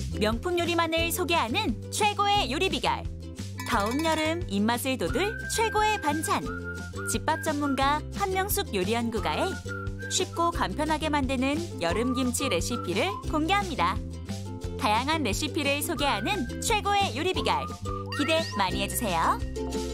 명품 요리만을 소개하는 최고의 요리 비결. 더운 여름 입맛을 돋울 최고의 반찬. 집밥 전문가 한명숙 요리연구가의 쉽고 간편하게 만드는 여름 김치 레시피를 공개합니다. 다양한 레시피를 소개하는 최고의 요리 비결. 기대 많이 해주세요.